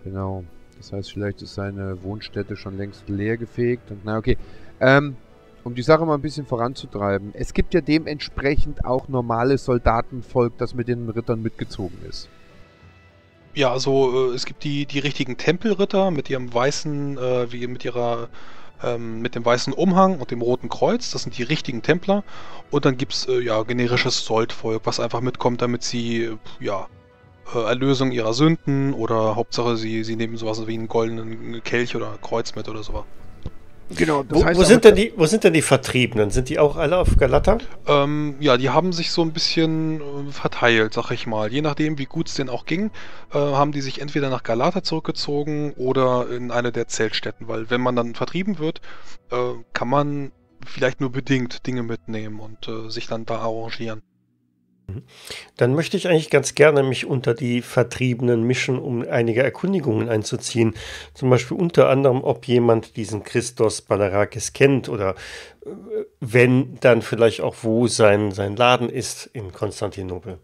Genau. Das heißt, vielleicht ist seine Wohnstätte schon längst leergefegt. Und na okay. Ähm, um die Sache mal ein bisschen voranzutreiben. Es gibt ja dementsprechend auch normales Soldatenvolk, das mit den Rittern mitgezogen ist. Ja, also es gibt die richtigen Tempelritter mit ihrem weißen, mit dem weißen Umhang und dem roten Kreuz. Das sind die richtigen Templer. Und dann gibt's ja generisches Soldvolk, was einfach mitkommt, damit sie Erlösung ihrer Sünden oder Hauptsache sie nehmen sowas wie einen goldenen Kelch oder Kreuz mit oder sowas. Genau, das Wo heißt aber, wo sind denn die Vertriebenen? Sind die auch alle auf Galata? Ja, die haben sich so ein bisschen verteilt, sag ich mal. Je nachdem, wie gut es denen auch ging, haben die sich entweder nach Galata zurückgezogen oder in eine der Zeltstätten, weil wenn man dann vertrieben wird, kann man vielleicht nur bedingt Dinge mitnehmen und sich dann da arrangieren. Dann möchte ich eigentlich ganz gerne mich unter die Vertriebenen mischen, um einige Erkundigungen einzuziehen. Zum Beispiel unter anderem, ob jemand diesen Christos Balarakis kennt oder wenn, dann vielleicht auch, wo sein Laden ist in Konstantinopel.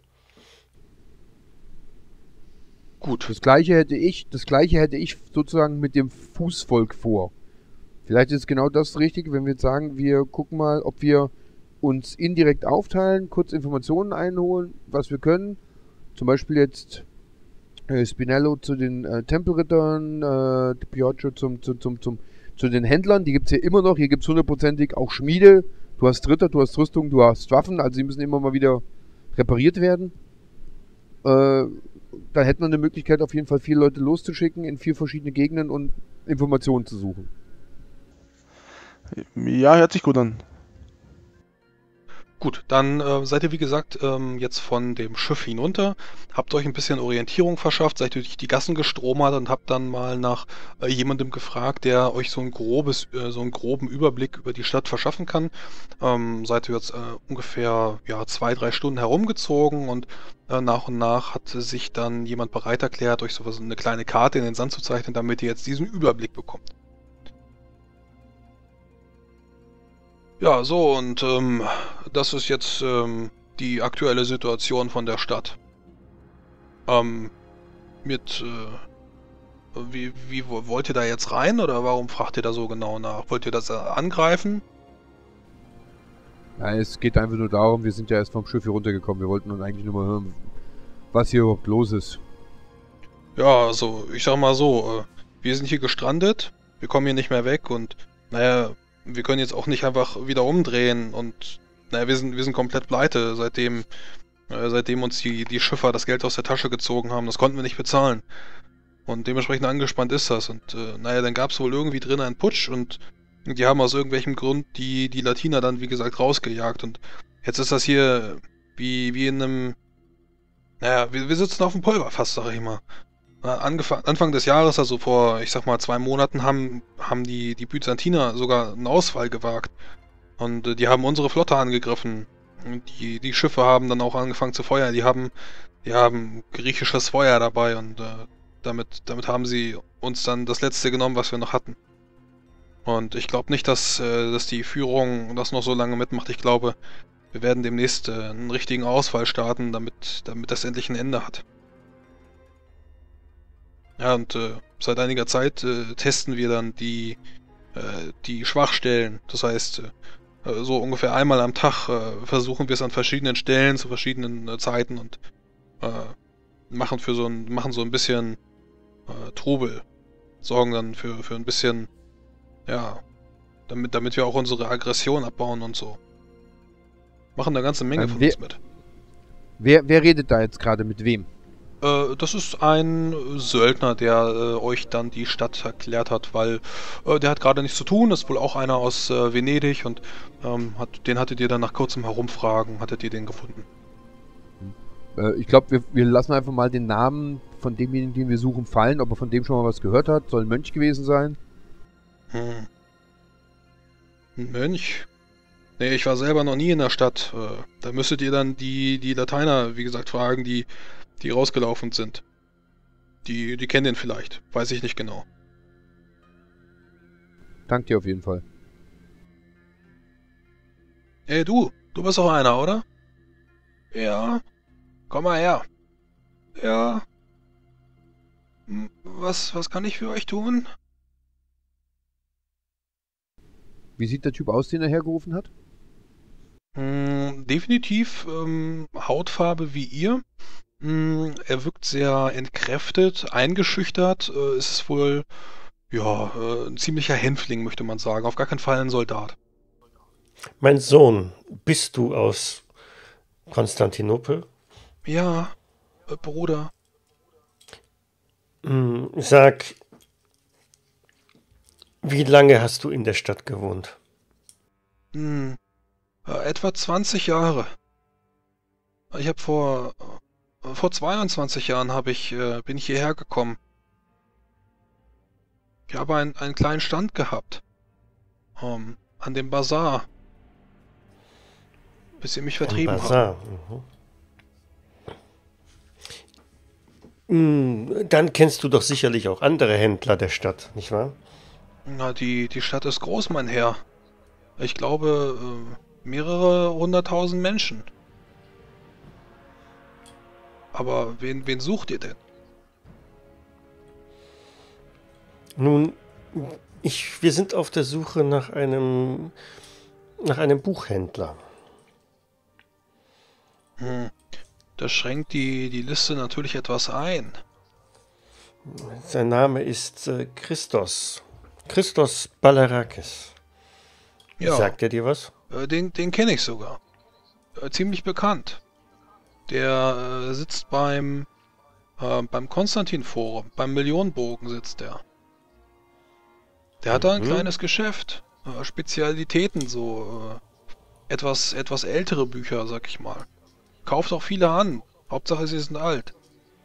Gut. das gleiche hätte ich sozusagen mit dem Fußvolk vor. Vielleicht ist genau das Richtige, wenn wir jetzt sagen, wir gucken mal, ob wir uns indirekt aufteilen, kurz Informationen einholen, was wir können. Zum Beispiel jetzt Spinello zu den Tempelrittern, Pioccio zu den Händlern, die gibt es hier immer noch. Hier gibt es hundertprozentig auch Schmiede. Du hast Ritter, du hast Rüstung, du hast Waffen, also die müssen immer mal wieder repariert werden. Äh, Da hätten wir eine Möglichkeit, auf jeden Fall 4 Leute loszuschicken in 4 verschiedene Gegenden und Informationen zu suchen. Ja, hört sich gut an. Gut, dann seid ihr wie gesagt jetzt von dem Schiff hinunter, habt euch ein bisschen Orientierung verschafft, seid durch die Gassen gestromert und habt dann mal nach jemandem gefragt, der euch so einen groben Überblick über die Stadt verschaffen kann. Seid ihr jetzt ungefähr ja, 2, 3 Stunden herumgezogen und nach und nach hat sich dann jemand bereit erklärt, euch sowas eine kleine Karte in den Sand zu zeichnen, damit ihr jetzt diesen Überblick bekommt. Ja, so und das ist jetzt die aktuelle Situation von der Stadt. Ähm, mit, wollt ihr da jetzt rein oder warum fragt ihr da so genau nach? Wollt ihr das angreifen? Ja, es geht einfach nur darum, wir sind ja erst vom Schiff hier runtergekommen. Wir wollten uns eigentlich nur mal hören, was hier überhaupt los ist. Ja, also ich sag mal so, wir sind hier gestrandet, wir kommen hier nicht mehr weg und naja, wir können jetzt auch nicht einfach wieder umdrehen und naja, wir sind komplett pleite, seitdem uns die Schiffer das Geld aus der Tasche gezogen haben. Das konnten wir nicht bezahlen. Und dementsprechend angespannt ist das. Und naja, dann gab es wohl irgendwie drin einen Putsch und die haben aus irgendwelchem Grund die Latiner dann, wie gesagt, rausgejagt. Und jetzt ist das hier wie in einem. Naja, wir sitzen auf dem Pulverfass, sag ich mal. Anfang des Jahres, also vor, ich sag mal, 2 Monaten, haben die Byzantiner sogar einen Ausfall gewagt. Und die haben unsere Flotte angegriffen. Und die Schiffe haben dann auch angefangen zu feuern. Die haben griechisches Feuer dabei und damit haben sie uns dann das letzte genommen, was wir noch hatten. Und ich glaube nicht, dass die Führung das noch so lange mitmacht. Ich glaube, wir werden demnächst einen richtigen Ausfall starten, damit das endlich ein Ende hat. Ja, und seit einiger Zeit testen wir dann die Schwachstellen. Das heißt, so ungefähr einmal am Tag versuchen wir es an verschiedenen Stellen zu verschiedenen Zeiten und äh, machen so ein bisschen Trubel. Sorgen dann für ein bisschen, ja, damit wir auch unsere Aggression abbauen und so. Machen eine ganze Menge von Wer, uns mit. wer redet da jetzt gerade mit wem? Das ist ein Söldner, der euch dann die Stadt erklärt hat, weil der hat gerade nichts zu tun, ist wohl auch einer aus Venedig und den hattet ihr dann nach kurzem Herumfragen, hattet ihr den gefunden. Ich glaube, wir lassen einfach mal den Namen von demjenigen, den wir suchen, fallen, ob er von dem schon mal was gehört hat. Soll ein Mönch gewesen sein. Hm. Ein Mönch? Nee, ich war selber noch nie in der Stadt. Da müsstet ihr dann die Lateiner, wie gesagt, fragen, die rausgelaufen sind. Die kennen den vielleicht. Weiß ich nicht genau. Dank dir auf jeden Fall. Ey, du bist doch einer, oder? Ja. Komm mal her. Ja. Was kann ich für euch tun? Wie sieht der Typ aus, den er hergerufen hat? Definitiv Hautfarbe wie ihr. Er wirkt sehr entkräftet, eingeschüchtert. Es ist wohl, ja, ein ziemlicher Hänfling, möchte man sagen. Auf gar keinen Fall ein Soldat. Mein Sohn, bist du aus Konstantinopel? Ja, Bruder. Sag, wie lange hast du in der Stadt gewohnt? Etwa 20 Jahre. Ich habe vor 22 Jahren bin ich hierher gekommen. Ich habe einen kleinen Stand gehabt. An dem Bazar. Bis ihr mich vertrieben habt. Basar. Dann kennst du doch sicherlich auch andere Händler der Stadt, nicht wahr? Na, die Stadt ist groß, mein Herr. Ich glaube, mehrere hunderttausend Menschen. Aber wen sucht ihr denn? Nun, wir sind auf der Suche nach einem Buchhändler. Das schränkt die Liste natürlich etwas ein. Sein Name ist Christos. Christos Balarakis. Ja, Sagt er dir was? den kenne ich sogar. Ziemlich bekannt. Der sitzt beim Konstantin-Forum, beim Millionenbogen sitzt der. Der hat da ein kleines Geschäft. Spezialitäten, so etwas ältere Bücher, sag ich mal. Kauft auch viele an. Hauptsache, sie sind alt.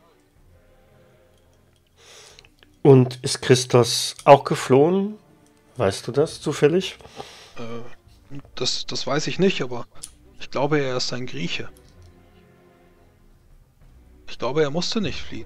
Und ist Christos auch geflohen? Weißt du das zufällig? Das weiß ich nicht, aber ich glaube, er ist ein Grieche. Ich glaube, er musste nicht fliehen.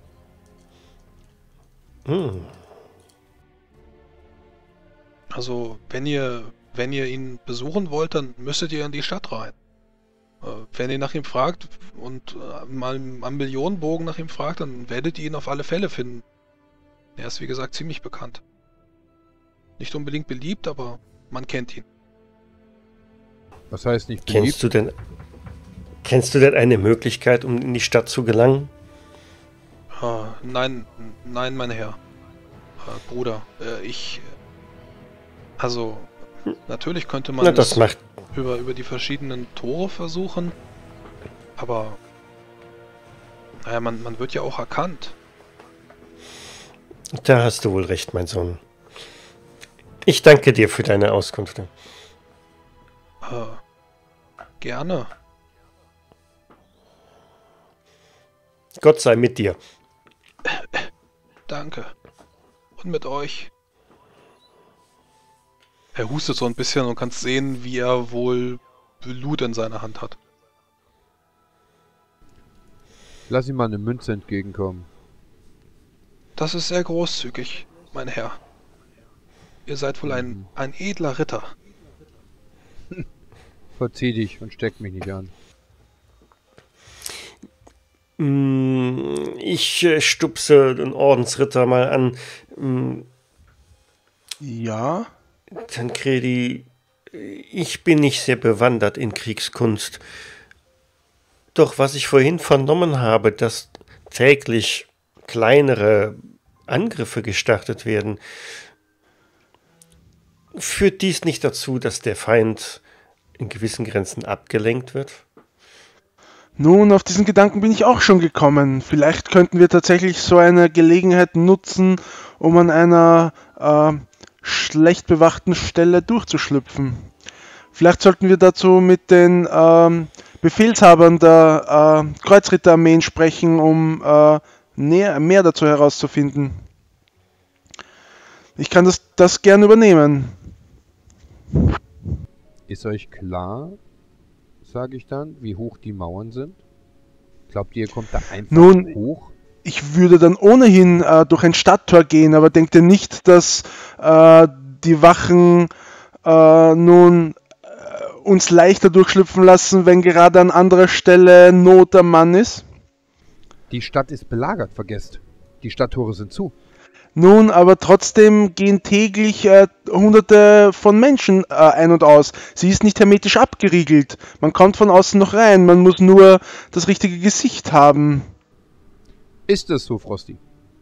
Also, wenn ihr ihn besuchen wollt, dann müsstet ihr in die Stadt rein. Wenn ihr nach ihm fragt und mal am Millionenbogen nach ihm fragt, dann werdet ihr ihn auf alle Fälle finden. Er ist, wie gesagt, ziemlich bekannt. Nicht unbedingt beliebt, aber man kennt ihn. Was heißt nicht beliebt? Kennst du denn eine Möglichkeit, um in die Stadt zu gelangen? Nein, mein Herr. Bruder, also, natürlich könnte man über die verschiedenen Tore versuchen, aber, naja, man wird ja auch erkannt. Da hast du wohl recht, mein Sohn. Ich danke dir für deine Auskünfte. Gerne. Gott sei mit dir. Danke. Und mit euch. Er hustet so ein bisschen und kannst sehen, wie er wohl Blut in seiner Hand hat. Lass ihm mal eine Münze entgegenkommen. Das ist sehr großzügig, mein Herr. Ihr seid wohl ein edler Ritter. Verzieh dich und steck mich nicht an. Ich stupse den Ordensritter mal an. Ja? Tancredi, ich bin nicht sehr bewandert in Kriegskunst. Doch was ich vorhin vernommen habe, dass täglich kleinere Angriffe gestartet werden, führt dies nicht dazu, dass der Feind in gewissen Grenzen abgelenkt wird? Nun, auf diesen Gedanken bin ich auch schon gekommen. Vielleicht könnten wir tatsächlich so eine Gelegenheit nutzen, um an einer schlecht bewachten Stelle durchzuschlüpfen. Vielleicht sollten wir dazu mit den Befehlshabern der Kreuzritterarmeen sprechen, um mehr dazu herauszufinden. Ich kann das gern übernehmen. Ist euch klar, sage ich dann, wie hoch die Mauern sind? Glaubt ihr, ihr kommt da einfach hoch? Ich würde dann ohnehin durch ein Stadttor gehen, aber denkt ihr nicht, dass die Wachen uns leichter durchschlüpfen lassen, wenn gerade an anderer Stelle Not am Mann ist? Die Stadt ist belagert, vergesst. Die Stadttore sind zu. Nun, aber trotzdem gehen täglich Hunderte von Menschen ein und aus. Sie ist nicht hermetisch abgeriegelt. Man kommt von außen noch rein. Man muss nur das richtige Gesicht haben. Ist das so, Frosty?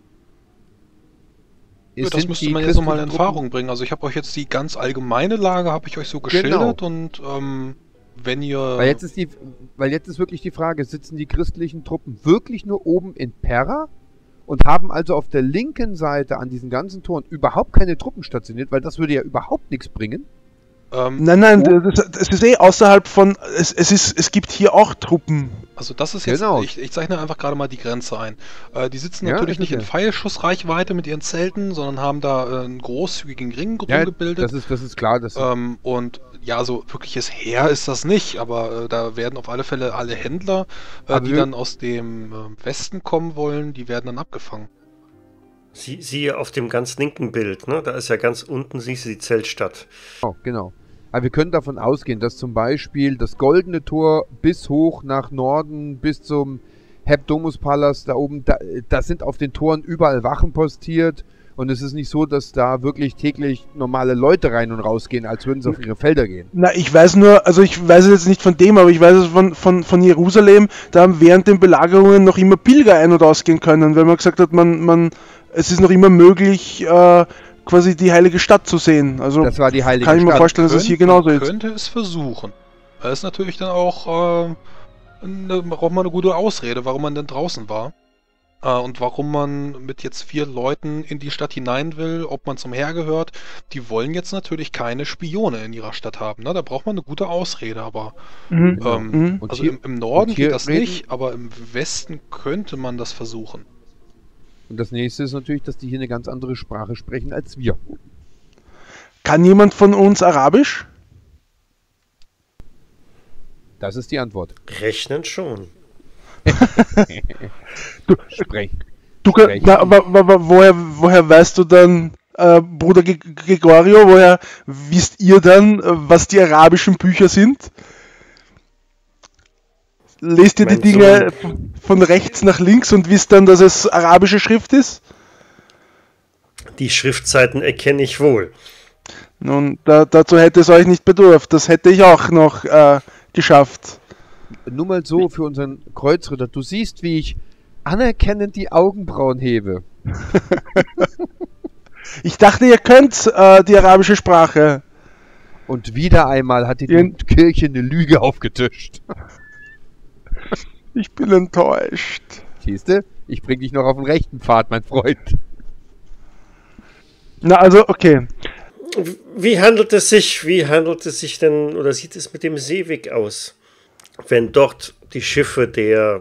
Ja, das Sind müsste die man jetzt nochmal in christlichen Truppen- Erfahrung bringen. Also ich habe euch jetzt die ganz allgemeine Lage, habe ich euch so geschildert und wenn ihr... Weil jetzt ist wirklich die Frage, sitzen die christlichen Truppen wirklich nur oben in Pera und haben also auf der linken Seite an diesen ganzen Toren überhaupt keine Truppen stationiert, weil das würde ja überhaupt nichts bringen. Nein, es ist eh außerhalb von... Es gibt hier auch Truppen. Also das ist jetzt, Genau. ich zeichne einfach gerade mal die Grenze ein. Die sitzen Ja, natürlich ist nicht in okay. Pfeilschussreichweite mit ihren Zelten, sondern haben da einen großzügigen Ring Ja, gebildet. das ist klar. Und ja, so wirkliches Heer ist das nicht, aber da werden auf alle Fälle alle Händler, Aber die wir- dann aus dem Westen kommen wollen, die werden dann abgefangen. Siehe auf dem ganz linken Bild, ne? Da ist ja ganz unten, siehst du die Zeltstadt. Genau. Aber wir können davon ausgehen, dass zum Beispiel das Goldene Tor bis hoch nach Norden, bis zum Hebdomus-Palast da oben, da sind auf den Toren überall Wachen postiert. Und es ist nicht so, dass da wirklich täglich normale Leute rein und rausgehen, als würden sie auf ihre Felder gehen. Na, ich weiß nur, also ich weiß es jetzt nicht von dem, aber ich weiß es von Jerusalem, da haben während den Belagerungen noch immer Pilger ein- und ausgehen können, weil man gesagt hat, es ist noch immer möglich, quasi die heilige Stadt zu sehen. Also Das war die heilige kann ich mir Stadt. vorstellen, dass es hier genauso Man ist. könnte es versuchen. Das ist natürlich dann auch, braucht man eine gute Ausrede, warum man denn draußen war. Und warum man mit jetzt 4 Leuten in die Stadt hinein will, ob man zum Heer gehört. Die wollen jetzt natürlich keine Spione in ihrer Stadt haben. Ne? Da braucht man eine gute Ausrede, aber Mhm. Und also hier- im Norden und hier geht das reden- nicht, aber im Westen könnte man das versuchen. Und das nächste ist natürlich, dass die hier eine ganz andere Sprache sprechen als wir. Kann jemand von uns Arabisch? Das ist die Antwort. Rechnen schon. Sprechen. Na, aber woher weißt du dann, Bruder Gregorio, woher wisst ihr dann, was die arabischen Bücher sind? Lest ihr die Mein Dinge von rechts nach links und wisst dann, dass es arabische Schrift ist? Die Schriftseiten erkenne ich wohl. Nun, dazu hätte es euch nicht bedurft. Das hätte ich auch noch geschafft. Nur mal so für unseren Kreuzritter. Du siehst, wie ich anerkennend die Augenbrauen hebe. Ich dachte, ihr könnt die arabische Sprache. Und wieder einmal hat die Ihr- Kirche eine Lüge aufgetischt. Ich bin enttäuscht. Siehste, ich bring dich noch auf den rechten Pfad, mein Freund. Na, also, okay. Wie handelt es sich denn, oder sieht es mit dem Seeweg aus? Wenn dort die Schiffe der...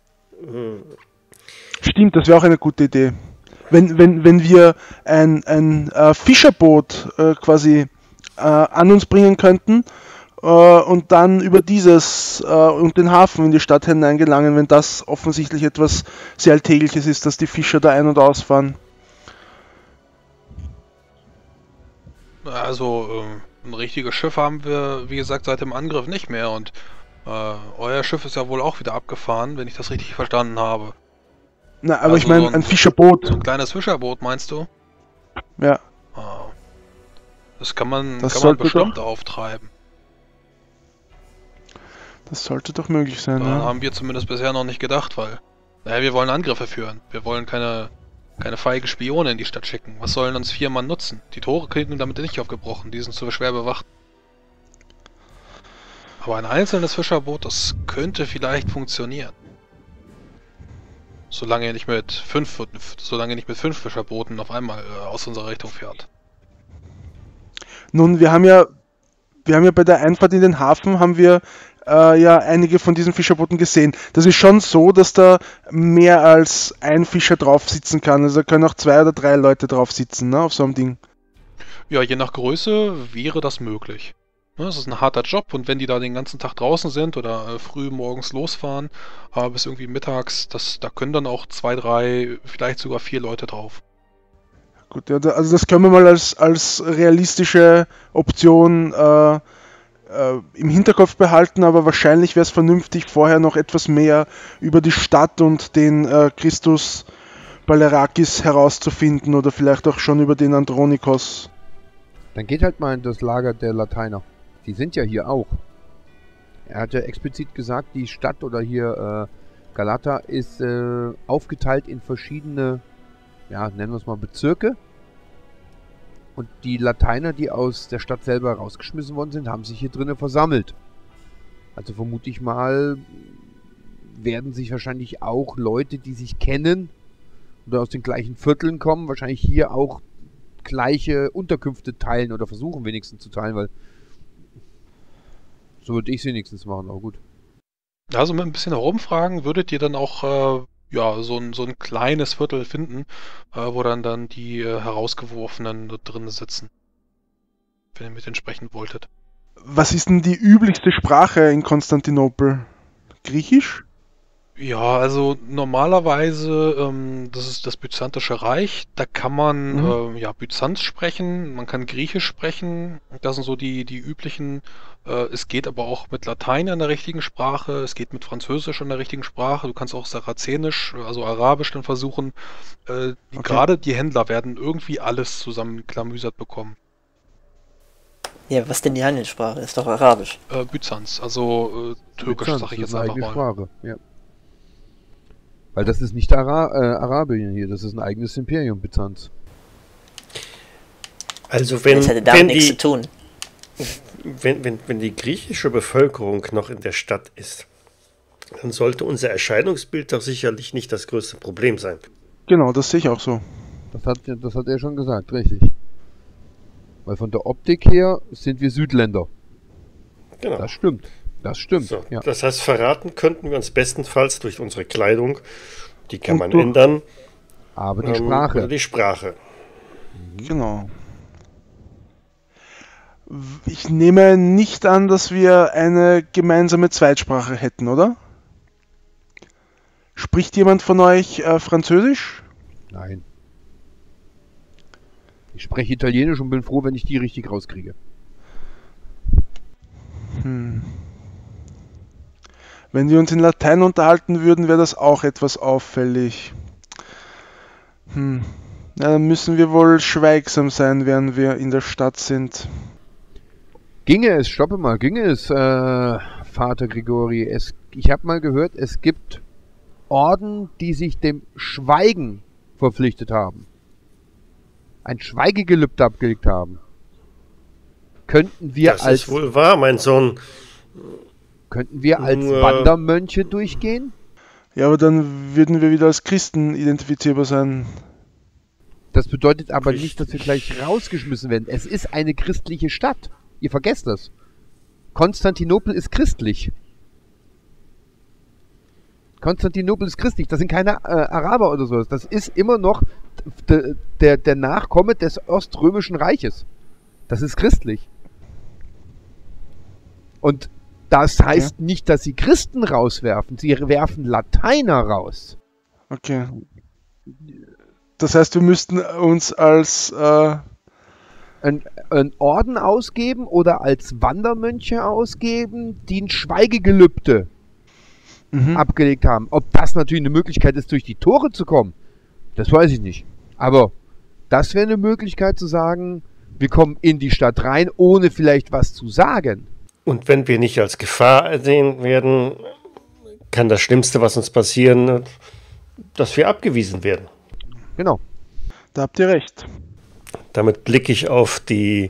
Stimmt, das wäre auch eine gute Idee. Wenn wir ein Fischerboot quasi an uns bringen könnten und dann über dieses und den Hafen in die Stadt hineingelangen, wenn das offensichtlich etwas sehr Alltägliches ist, dass die Fischer da ein- und ausfahren. Also, ein richtiges Schiff haben wir, wie gesagt, seit dem Angriff nicht mehr und euer Schiff ist ja wohl auch wieder abgefahren, wenn ich das richtig verstanden habe. Na, aber Also ich meine, so ein Fischerboot. So ein kleines Fischerboot, meinst du? Ja, Ah. Das kann man Das bestimmt sollte auftreiben. das sollte doch möglich sein, Daran ja. haben wir zumindest bisher noch nicht gedacht, weil, naja, wir wollen Angriffe führen. Wir wollen keine feige Spione in die Stadt schicken. Was sollen uns 4 Mann nutzen? Die Tore kriegen damit nicht aufgebrochen, die sind zu schwer bewacht. Aber ein einzelnes Fischerboot, das könnte vielleicht funktionieren. Solange ihr nicht mit 5 Fischerbooten auf einmal aus unserer Richtung fährt. Nun, wir haben ja bei der Einfahrt in den Hafen haben wir ja einige von diesen Fischerbooten gesehen. Das ist schon so, dass da mehr als ein Fischer drauf sitzen kann. Also da können auch 2 oder 3 Leute drauf sitzen, ne, auf so einem Ding. Ja, je nach Größe wäre das möglich. Ne, das ist ein harter Job und wenn die da den ganzen Tag draußen sind oder früh morgens losfahren, bis irgendwie mittags, da können dann auch 2, 3, vielleicht sogar 4 Leute drauf. Gut, ja, also das können wir mal als realistische Option im Hinterkopf behalten, aber wahrscheinlich wäre es vernünftig, vorher noch etwas mehr über die Stadt und den Christus Balerakis herauszufinden oder vielleicht auch schon über den Andronikos. Dann geht halt mal in das Lager der Lateiner. Die sind ja hier auch. Er hat ja explizit gesagt, die Stadt oder hier Galata ist aufgeteilt in verschiedene, ja, nennen wir es mal Bezirke. Und die Lateiner, die aus der Stadt selber rausgeschmissen worden sind, haben sich hier drinnen versammelt. Also vermute ich mal, werden sich wahrscheinlich auch Leute, die sich kennen oder aus den gleichen Vierteln kommen, wahrscheinlich hier auch gleiche Unterkünfte teilen oder versuchen wenigstens zu teilen, weil so würde ich es wenigstens machen, aber gut. Also mit ein bisschen herumfragen würdet ihr dann auch ja, so ein kleines Viertel finden, wo dann die Herausgeworfenen da drin sitzen. Wenn ihr mit denen sprechen wolltet. Was ist denn die üblichste Sprache in Konstantinopel? Griechisch? Ja, also normalerweise, das ist das Byzantische Reich, da kann man ja Byzanz sprechen, man kann Griechisch sprechen, das sind so die üblichen, es geht aber auch mit Latein in der richtigen Sprache, es geht mit Französisch in der richtigen Sprache, du kannst auch Sarazenisch, also Arabisch dann versuchen, Okay. gerade die Händler werden irgendwie alles zusammenklamüsert bekommen. Ja, was denn die Handelssprache? Ist doch Arabisch. Byzanz, also Türkisch, Byzanz, sag ich das jetzt ist eine einfach eigene mal. Sprache, ja. Weil das ist nicht Arabien hier, das ist ein eigenes Imperium, Byzanz. Also wenn, Das hätte damit wenn, nichts zu die, tun. wenn die griechische Bevölkerung noch in der Stadt ist, dann sollte unser Erscheinungsbild doch sicherlich nicht das größte Problem sein. Genau, das sehe ich auch so. Das hat er schon gesagt, richtig. Weil von der Optik her sind wir Südländer. Genau. Das stimmt. Das stimmt. So, Ja. das heißt, verraten könnten wir uns bestenfalls durch unsere Kleidung, die kann Und man durch- ändern, Aber die Sprache. oder die Sprache. Genau. Ich nehme nicht an, dass wir eine gemeinsame Zweitsprache hätten, oder? Spricht jemand von euch Französisch? Nein. Ich spreche Italienisch und bin froh, wenn ich die richtig rauskriege. Wenn wir uns in Latein unterhalten würden, wäre das auch etwas auffällig. Ja, dann müssen wir wohl schweigsam sein, während wir in der Stadt sind. Ginge es, stoppe mal, ginge es, Vater Grigori. Ich habe mal gehört, es gibt Orden, die sich dem Schweigen verpflichtet haben. Ein Schweigegelübde abgelegt haben. Könnten wir Das als ist wohl wahr, mein Sohn. Nur- Wandermönche durchgehen? Ja, aber dann würden wir wieder als Christen identifizierbar sein. Das bedeutet aber Richtig. nicht, dass wir gleich rausgeschmissen werden. Es ist eine christliche Stadt. Ihr vergesst das. Konstantinopel ist christlich. Konstantinopel ist christlich. Das sind keine Araber oder sowas. Das ist immer noch der Nachkomme des Oströmischen Reiches. Das ist christlich. Und das heißt nicht, dass sie Christen rauswerfen. Sie werfen Lateiner raus. Okay. Das heißt, wir müssten uns als Ein Orden ausgeben oder als Wandermönche ausgeben, die ein Schweigegelübde abgelegt haben. Ob das natürlich eine Möglichkeit ist, durch die Tore zu kommen, das weiß ich nicht. Aber das wäre eine Möglichkeit zu sagen, wir kommen in die Stadt rein, ohne vielleicht was zu sagen. Und wenn wir nicht als Gefahr ersehen werden, kann das Schlimmste, was uns passieren, dass wir abgewiesen werden. Genau. Da habt ihr recht. Damit blicke ich auf die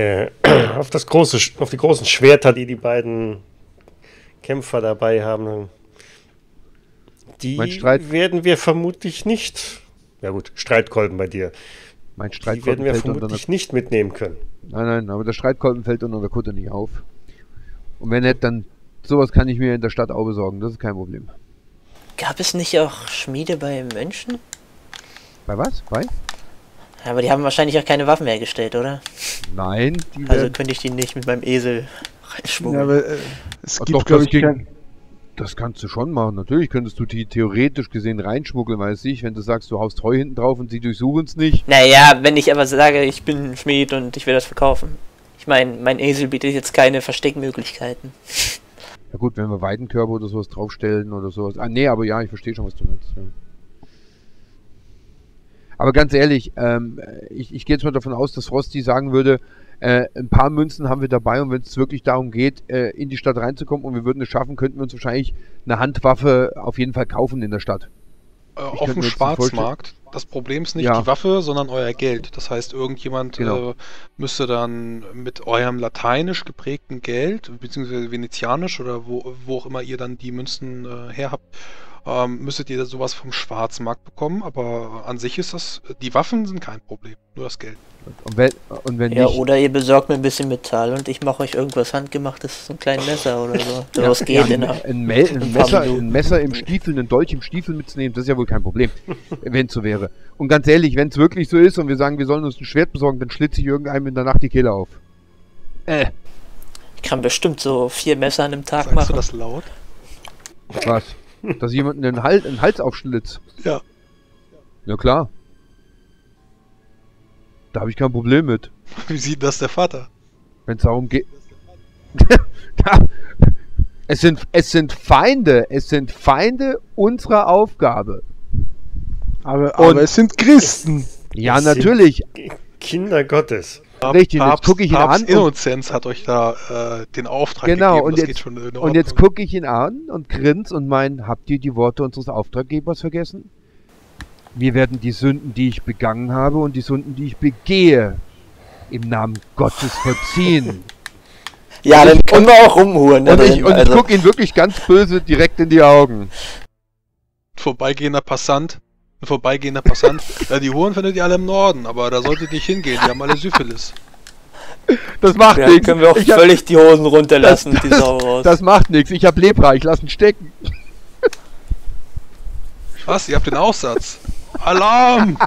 großen Schwerter, die beiden Kämpfer dabei haben. Die Mein Streit- werden wir vermutlich nicht. Ja gut, Streitkolben bei dir. Mein Die Streitkolben werden wir fällt unter der... vermutlich nicht mitnehmen können. Nein, aber der Streitkolben fällt unter der Kutte nicht auf. Und wenn nicht, dann sowas kann ich mir in der Stadt auch besorgen. Das ist kein Problem. Gab es nicht auch Schmiede bei Mönchen? Bei was? Bei? Ja, aber die haben wahrscheinlich auch keine Waffen hergestellt, oder? Nein, die Also werden... könnte ich die nicht mit meinem Esel Ja, reinschmuggeln. aber es Ach gibt, doch, glaube das ich, ging. kein... Das kannst du schon machen. Natürlich könntest du die theoretisch gesehen reinschmuggeln, weiß ich, wenn du sagst, du haust Heu hinten drauf und sie durchsuchen es nicht. Naja, wenn ich aber sage, ich bin Schmied und ich will das verkaufen. Ich meine, mein Esel bietet jetzt keine Versteckmöglichkeiten. Ja gut, wenn wir Weidenkörper oder sowas draufstellen oder sowas. Ah nee, aber ja, ich verstehe schon, was du meinst. Ja. Aber ganz ehrlich, ich gehe jetzt mal davon aus, dass Frosty sagen würde, ein paar Münzen haben wir dabei und wenn es wirklich darum geht, in die Stadt reinzukommen und wir würden es schaffen, könnten wir uns wahrscheinlich eine Handwaffe auf jeden Fall kaufen in der Stadt. Auf dem Schwarzmarkt. Das Problem ist nicht die Waffe, sondern euer Geld. Das heißt, irgendjemand müsste dann mit eurem lateinisch geprägten Geld, beziehungsweise venezianisch oder wo auch immer ihr dann die Münzen her habt, müsstet ihr sowas vom Schwarzmarkt bekommen. Aber an sich ist das, die Waffen sind kein Problem, nur das Geld. Und wenn Ja, nicht, oder ihr besorgt mir ein bisschen Metall und ich mache euch irgendwas Handgemachtes, so ein kleines Messer oder so. Sowas geht in einer. ein Messer im Stiefel, einen Dolch im Stiefel mitzunehmen, das ist ja wohl kein Problem, wenn es so wäre. Und ganz ehrlich, wenn es wirklich so ist und wir sagen, wir sollen uns ein Schwert besorgen, dann schlitze ich irgendeinem in der Nacht die Kehle auf. Ich kann bestimmt so 4 Messer an einem Tag Sagst machen. du das laut? Was? Dass jemand einen Hals aufschlitzt? Ja. Ja klar. Da habe ich kein Problem mit. Wie sieht das der Vater? Wenn es darum geht. Es sind Feinde unserer Aufgabe. Aber es sind Christen. Ja, Es natürlich. sind Kinder Gottes. Richtig, jetzt gucke ich ihn an. Papst Innozenz hat euch da den Auftrag Genau, gegeben. und Das jetzt, geht schon in und Ordnung. jetzt gucke ich ihn an und grins und habt ihr die Worte unseres Auftraggebers vergessen? Mir werden die Sünden, die ich begangen habe und die Sünden, die ich begehe, im Namen Gottes verziehen. Ja, dann können wir auch rumhuren. da Und ich drin, also. gucke ihn wirklich ganz böse direkt in die Augen. Ein vorbeigehender Passant. Ja, die Huren findet ihr alle im Norden, aber da solltet ihr nicht hingehen, die haben alle Syphilis. Das macht Ja, nichts. können wir auch völlig die Hosen runterlassen, die Sau raus. Das macht nichts. Ich hab Lepra, ich lass ihn stecken. Was? Ihr habt den Aufsatz? Alarm!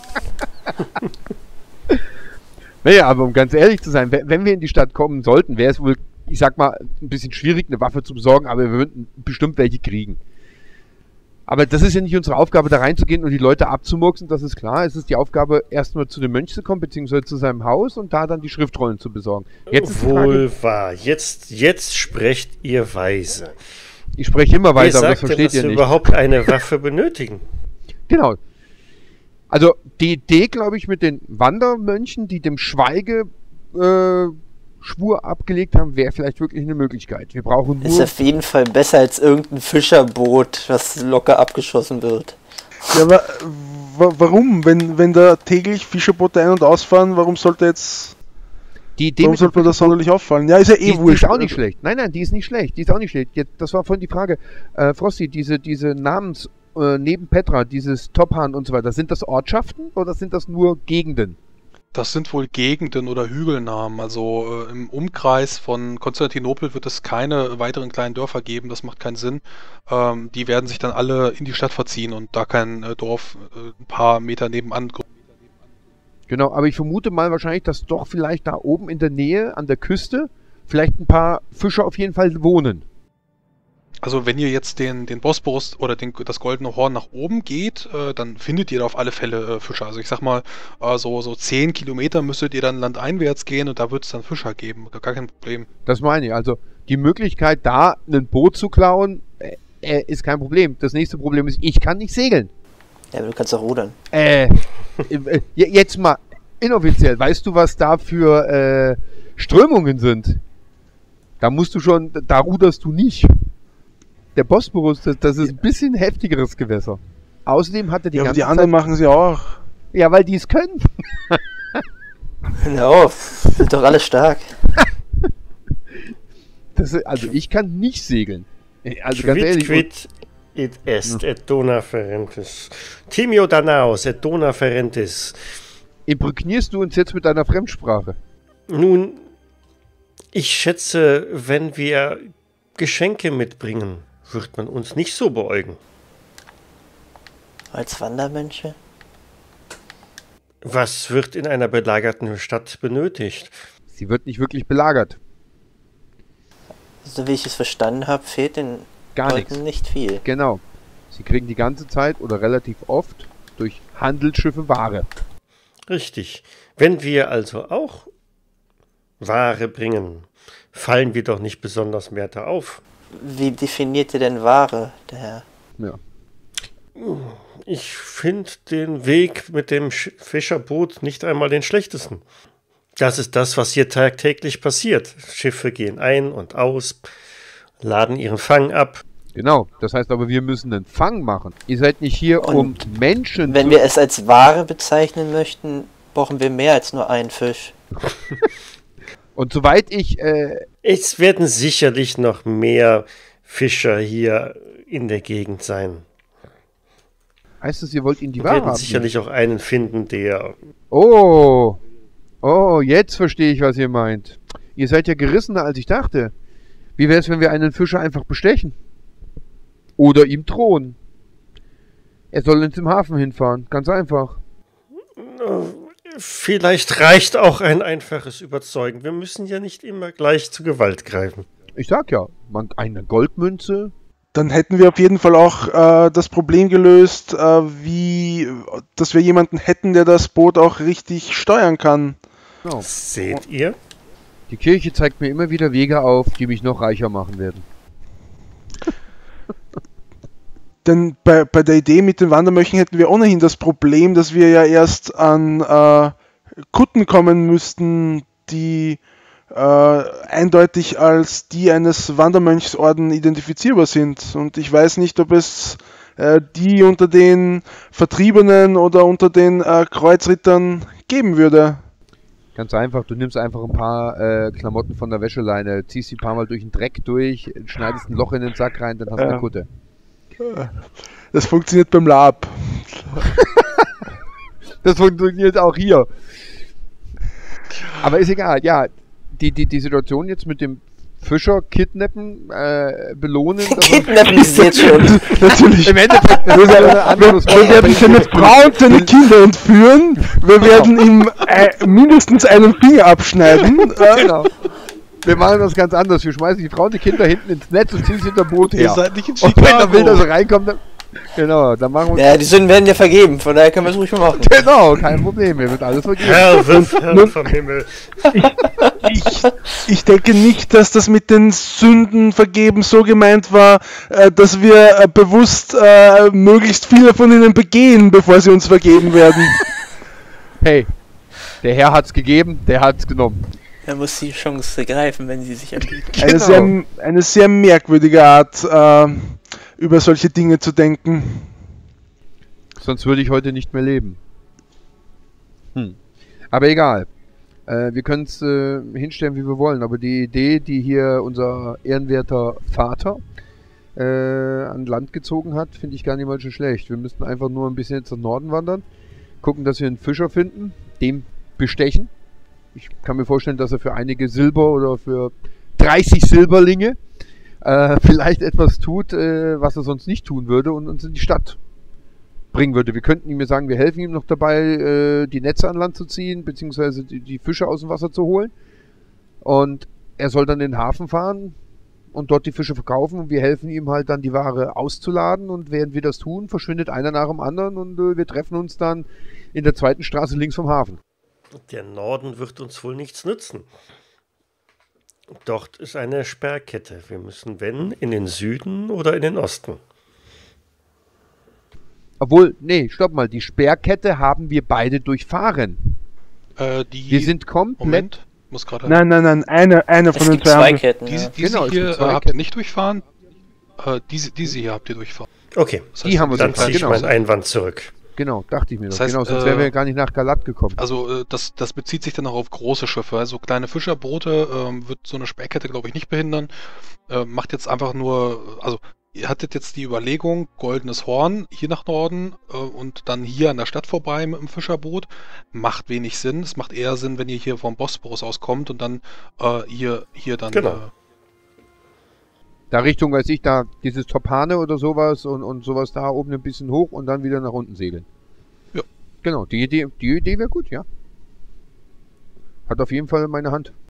Naja, aber um ganz ehrlich zu sein, wenn wir in die Stadt kommen sollten, wäre es wohl, ich sag mal, ein bisschen schwierig, eine Waffe zu besorgen, aber wir würden bestimmt welche kriegen. Aber das ist ja nicht unsere Aufgabe, da reinzugehen und die Leute abzumurksen, das ist klar. Es ist die Aufgabe, erstmal zu dem Mönch zu kommen, beziehungsweise zu seinem Haus und da dann die Schriftrollen zu besorgen. Jetzt ist die Frage, Wohl wahr. Jetzt sprecht ihr weise. ich spreche immer Wer weiter, aber das sagt denn, versteht dass ihr wir nicht. überhaupt eine Waffe benötigen? Genau. Also die Idee, glaube ich, mit den Wandermönchen, die dem Schwur abgelegt haben, wäre vielleicht wirklich eine Möglichkeit. Wir brauchen Ist nur... auf jeden Fall besser als irgendein Fischerboot, was locker abgeschossen wird. Ja, aber warum? Wenn da täglich Fischerboote ein- und ausfahren, warum sollte Warum sollte man das sonderlich auffallen? Ja, ist ja Die wurscht. ist auch nicht schlecht. Nein, die ist nicht schlecht. Die ist auch nicht schlecht. Jetzt, das war vorhin die Frage. Frosty, diese Namens... neben Petra, dieses Tophan und so weiter, sind das Ortschaften oder sind das nur Gegenden? Das sind wohl Gegenden oder Hügelnamen. Also im Umkreis von Konstantinopel wird es keine weiteren kleinen Dörfer geben. Das macht keinen Sinn. Die werden sich dann alle in die Stadt verziehen und da kein Dorf ein paar Meter nebenan. Genau, aber ich vermute mal wahrscheinlich, dass doch vielleicht da oben in der Nähe an der Küste vielleicht ein paar Fischer auf jeden Fall wohnen. Also wenn ihr jetzt den Bosporus oder das Goldene Horn nach oben geht, dann findet ihr da auf alle Fälle Fischer. Also ich sag mal, so 10 Kilometer müsstet ihr dann landeinwärts gehen und da wird es dann Fischer geben. Gar kein Problem. Das meine ich. Also die Möglichkeit, da ein Boot zu klauen, ist kein Problem. Das nächste Problem ist, ich kann nicht segeln. Ja, aber du kannst doch rudern. Jetzt mal inoffiziell, weißt du, was da für Strömungen sind? Da ruderst du nicht. Der Bosporus, das ist ein bisschen heftigeres Gewässer. Außerdem hat er die Ja, aber ganze die anderen Zeit... machen sie auch. Ja, weil die es können. Hör auf, sind doch alle stark. Also ich kann nicht segeln. Also ganz ehrlich. Quid id est et dona ferentes. Timio Danaos et dona ferentes. Imprägnierst du uns jetzt mit deiner Fremdsprache? Nun, ich schätze, wenn wir Geschenke mitbringen, wird man uns nicht so beäugen. Als Wandermönche? Was wird in einer belagerten Stadt benötigt? Sie wird nicht wirklich belagert. So wie ich es verstanden habe, fehlt den Gar Leuten nichts. nicht viel. Genau. Sie kriegen die ganze Zeit oder relativ oft durch Handelsschiffe Ware. Richtig. Wenn wir also auch Ware bringen, fallen wir doch nicht besonders Werte auf. Wie definiert ihr denn Ware, der Herr? Ja. Ich finde den Weg mit dem Fischerboot nicht einmal den schlechtesten. Das ist das, was hier tagtäglich passiert. Schiffe gehen ein und aus, laden ihren Fang ab. Genau, das heißt aber, wir müssen einen Fang machen. Ihr seid nicht hier, Und um Menschen Wenn wir es als Ware bezeichnen möchten, brauchen wir mehr als nur einen Fisch. Und soweit ich... Es werden sicherlich noch mehr Fischer hier in der Gegend sein. heißt es, ihr wollt ihn die Wir Ware werden abnehmen? sicherlich auch einen finden, der... Oh, jetzt verstehe ich, was ihr meint. Ihr seid ja gerissener, als ich dachte. Wie wäre es, wenn wir einen Fischer einfach bestechen? Oder ihm drohen? Er soll uns im Hafen hinfahren. Ganz einfach. Vielleicht reicht auch ein einfaches Überzeugen. Wir müssen ja nicht immer gleich zu Gewalt greifen. Ich sag ja, eine Goldmünze. Dann hätten wir auf jeden Fall auch das Problem gelöst, dass wir jemanden hätten, der das Boot auch richtig steuern kann. Genau. Seht ihr? Die Kirche zeigt mir immer wieder Wege auf, die mich noch reicher machen werden. Denn bei der Idee mit den Wandermönchen hätten wir ohnehin das Problem, dass wir ja erst an Kutten kommen müssten, die eindeutig als die eines Wandermönchsorden identifizierbar sind. Und ich weiß nicht, ob es die unter den Vertriebenen oder unter den Kreuzrittern geben würde. Ganz einfach, du nimmst einfach ein paar Klamotten von der Wäscheleine, ziehst die ein paar Mal durch den Dreck durch, schneidest ein Loch in den Sack rein, dann hast du eine Kutte. Das funktioniert beim Lab. Das funktioniert auch hier. Aber ist egal, ja. Die Situation jetzt mit dem Fischer kidnappen, belohnen. Kidnappen ist jetzt schon. Natürlich. Im Endeffekt, das ist ja ein anderes Wort, Wir werden aber seine Frau und seine Kinder entführen. Wir werden ihm mindestens einen Finger abschneiden. Genau. Wir machen das ganz anders. Wir schmeißen die Frau und die Kinder hinten ins Netz und ziehen sie hinter Boot her. Ihr seid nicht in Und wenn er will, dass Chicago. er reinkommt, dann... Genau, dann machen wir... Ja, die Sünden werden ja vergeben, von daher können wir es ruhig mal machen. Genau, kein Problem. Mir wird alles vergeben. Herr vom Himmel. Ich denke nicht, dass das mit den Sünden vergeben so gemeint war, dass wir bewusst möglichst viele von ihnen begehen, bevor sie uns vergeben werden. Hey, der Herr hat's gegeben, der hat's genommen. Er muss die Chance greifen, wenn sie sich anbietet. Genau. Eine sehr merkwürdige Art, über solche Dinge zu denken. Sonst würde ich heute nicht mehr leben. Aber egal. Wir können es hinstellen, wie wir wollen. Aber die Idee, die hier unser ehrenwerter Vater an Land gezogen hat, finde ich gar nicht mal so schlecht. Wir müssten einfach nur ein bisschen jetzt nach Norden wandern. Gucken, dass wir einen Fischer finden. Dem bestechen. Ich kann mir vorstellen, dass er für einige Silber oder für 30 Silberlinge vielleicht etwas tut, was er sonst nicht tun würde und uns in die Stadt bringen würde. Wir könnten ihm sagen, wir helfen ihm noch dabei, die Netze an Land zu ziehen, beziehungsweise die Fische aus dem Wasser zu holen. Und er soll dann in den Hafen fahren und dort die Fische verkaufen und wir helfen ihm halt dann die Ware auszuladen und während wir das tun, verschwindet einer nach dem anderen und wir treffen uns dann in der zweiten Straße links vom Hafen. Der Norden wird uns wohl nichts nützen. Dort ist eine Sperrkette. Wir müssen, wenn, in den Süden oder in den Osten. Obwohl, nee, stopp mal, die Sperrkette haben wir beide durchfahren. Wir sind komplett... Moment, muss gerade... Nein, eine Es von den gibt zwei zwei. Ketten. Diese, Ja. diese Genau, es hier gibt zwei habt ihr Ketten. nicht durchfahren. Diese hier habt ihr durchfahren. Okay, Das Die haben wir dann durchfahren, ziehe ich genau. meinen Einwand zurück. Genau, dachte ich mir doch. Das heißt, genau, sonst wären wir gar nicht nach Galat gekommen. Also das bezieht sich dann auch auf große Schiffe. Also kleine Fischerboote wird so eine Sperrkette, glaube ich, nicht behindern. Macht jetzt einfach nur, also ihr hattet jetzt die Überlegung, Goldenes Horn hier nach Norden und dann hier an der Stadt vorbei mit dem Fischerboot. Macht wenig Sinn. Es macht eher Sinn, wenn ihr hier vom Bosporus auskommt und dann hier dann... Genau. Da Richtung, weiß ich, da dieses Topane oder sowas und sowas da oben ein bisschen hoch und dann wieder nach unten segeln. Ja. Genau, die Idee wäre gut, ja. Hat auf jeden Fall meine Hand.